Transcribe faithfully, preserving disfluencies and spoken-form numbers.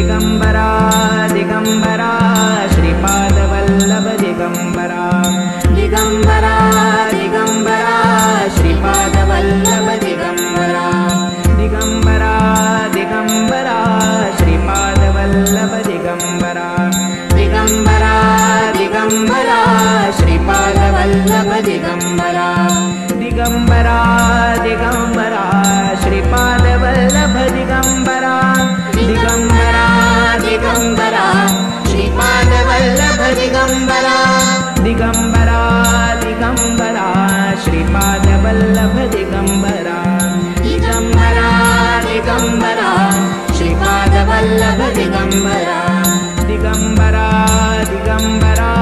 Digambara Digambara Shripad Vallabh Digambara Digambara Digambara Shripad Vallabh Digambara Digambara Digambara Shripad Vallabh Digambara Digambara Digambara Shripad Vallabh Digambara Digambara Digambara Shripad Vallabh Digambara Digambara Digambara Shripad Vallabh Digambara Digambara Digambara Shripad Vallabh Digambara Digambara Digambara Shripad Vallabh Digambara Digambara Digambara